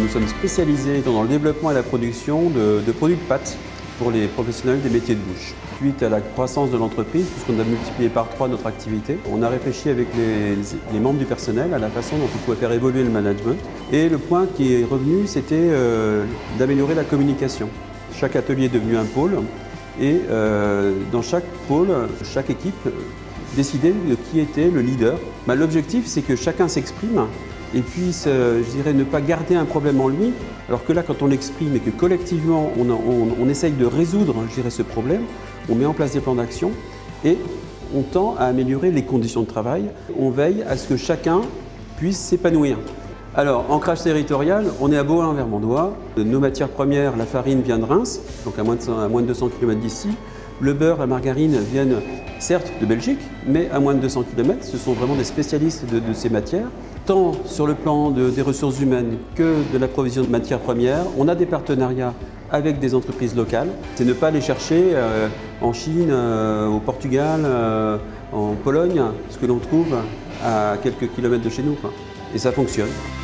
Nous sommes spécialisés dans le développement et la production de produits de pâtes pour les professionnels des métiers de bouche. Suite à la croissance de l'entreprise, puisqu'on a multiplié par 3 notre activité, on a réfléchi avec les membres du personnel à la façon dont on pouvait faire évoluer le management. Et le point qui est revenu, c'était d'améliorer la communication. Chaque atelier est devenu un pôle et dans chaque pôle, chaque équipe décidait de qui était le leader. L'objectif, c'est que chacun s'exprime et puisse, je dirais, ne pas garder un problème en lui, alors que là, quand on l'exprime et que collectivement, on essaye de résoudre, je dirais, ce problème, on met en place des plans d'action et on tend à améliorer les conditions de travail. On veille à ce que chacun puisse s'épanouir. Alors, ancrage territorial, on est à Bohain-en-Vermandois. Nos matières premières, la farine vient de Reims, donc à moins de 200 km d'ici. Le beurre, la margarine viennent certes de Belgique, mais à moins de 200 km. Ce sont vraiment des spécialistes de ces matières, tant sur le plan des ressources humaines que de la provision de matières premières. On a des partenariats avec des entreprises locales. C'est ne pas aller chercher en Chine, au Portugal, en Pologne, ce que l'on trouve à quelques kilomètres de chez nous, quoi. Et ça fonctionne.